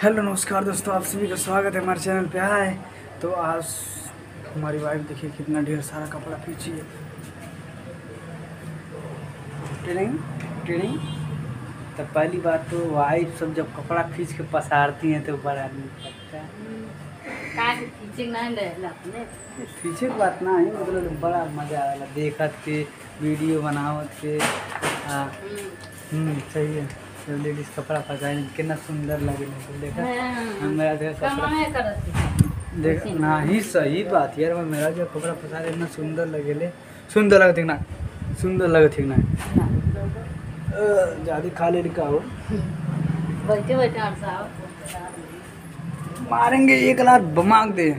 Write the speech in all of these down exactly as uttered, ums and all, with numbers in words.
Hello नमस्कार दोस्तों, आप सभी का स्वागत है हमारे चैनल पे। आए तो आज हमारी वाइफ देखिए कितना ढेर सारा कपड़ा खींची है। ट्रेनिंग ट्रेनिंग तो पहली बात तो वाइफ सब जब कपड़ा खींच के पसारती हैं तो बड़ा नीक लगता है। खींचे की बात ना है, मतलब बड़ा मजा आएगा देखत के, वीडियो बनावत के। हम्म सही है। जब लेडीज कपड़ा पसारे कितना सुंदर लगे तो देखा मेरा देखा कपड़ा देख ना ही सही बात यार। मैं मेरा जो कपड़ा पसारे इतना सुंदर लगे ले सुंदर लगे ना सुंदर लगे ठीक ना ज़्यादा खा ले का हो बैठे बैठे मारेंगे एक लाख बमाक दे।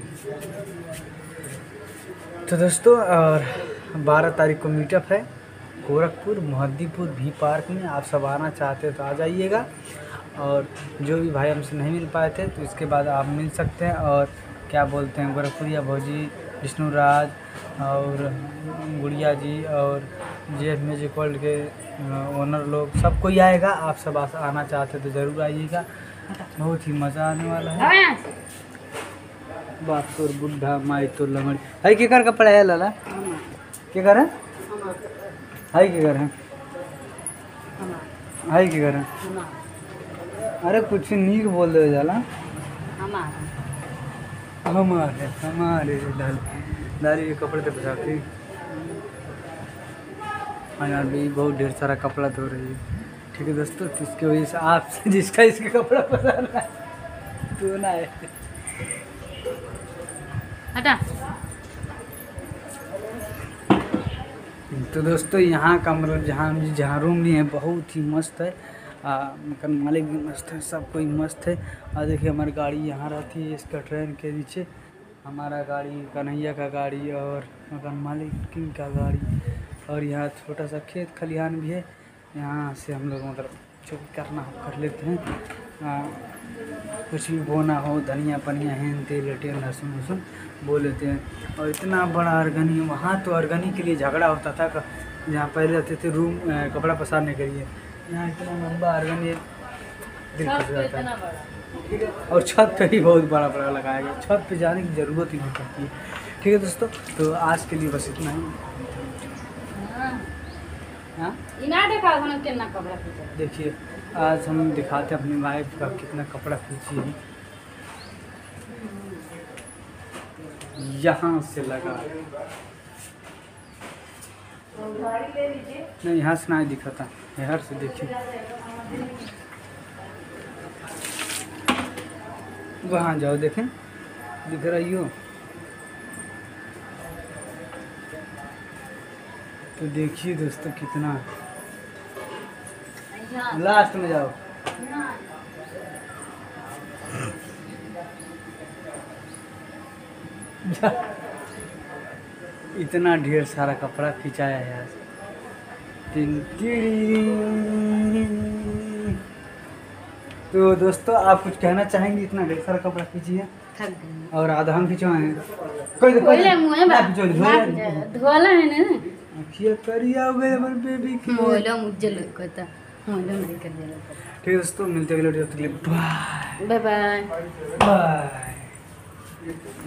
तो दोस्तों और बारह तारीख को मीटअप है गोरखपुर मोहद्दीपुर भी पार्क में। आप सब आना चाहते हो तो आ जाइएगा। और जो भी भाई हमसे नहीं मिल पाए थे तो इसके बाद आप मिल सकते हैं। और क्या बोलते हैं गोरखपुरिया भौजी, विष्णुराज और गुड़िया जी और जे म्यूजिक वर्ल्ड के ओनर लोग सब कोई आएगा। आप सब आना चाहते तो ज़रूर आइएगा, बहुत ही मज़ा आने वाला है। बात तो बुढ़ा माई तो लमड़ी है के कर कपड़ा है लाला के कर है हाई के घर है हाई के घर है। अरे कुछ नीक बोल दे जाला हमारे हमारे दाल दारी के कपड़े तो बचाती यार भी बहुत ढेर सारा कपड़ा धो रही है। ठीक है दोस्तों, तो इसकी वजह से आपसे जिसका इसके कपड़ा पसंद है तो ना है हटा। तो दोस्तों यहाँ का मतलब जहाँ जहाँ रूम लिए हैं बहुत ही मस्त है। मकान मालिक भी मस्त है, सब कोई मस्त है। और देखिए हमारी गाड़ी यहाँ रहती है इसका ट्रेन के नीचे। हमारा गाड़ी कन्हैया का गाड़ी और मकान मालिक का गाड़ी। और यहाँ छोटा सा खेत खलिहान भी है, यहाँ से हम लोग मतलब जो करना हो कर लेते हैं। आ, कुछ भी बोना हो धनिया पनिया हेन तेल लटेल लहसुन वसुन बो लेते हैं। और इतना बड़ा अर्गनी, वहाँ तो अर्गनी के लिए झगड़ा होता था जहाँ पहले रहते थे रूम कपड़ा पसारने के लिए। यहाँ इतना लंबा अर्गनी दिल खुश जाता है। और छत पे ही बहुत बड़ा बड़ा लगाया गया, छत पे जाने की ज़रूरत ही नहीं पड़ती है। ठीक है दोस्तों, तो आज के लिए बस इतना ही। हाँ देखिए आज हम दिखाते हैं अपनी वाइफ का कितना कपड़ा खींची है। यहाँ से लगा नहीं, यहाँ से नहीं दिखा था, यहाँ से देखिए वहाँ जाओ देखें दिख रही हो तो देखिए दोस्तों कितना लास्ट में जाओ। इतना ढेर सारा कपड़ा खिंचाया है यार। तो दोस्तों आप कुछ कहना चाहेंगे? इतना ढेर सारा कपड़ा खींचिए और आधा हम खिंचवाए कोई धोला है ना अखिया करिया हो गए हमर बेबी की मोला मुझे लगता मोला नहीं कर देला। ठीक है दोस्तों, मिलते हैं अगले वीडियो के लिए। Bye bye bye bye.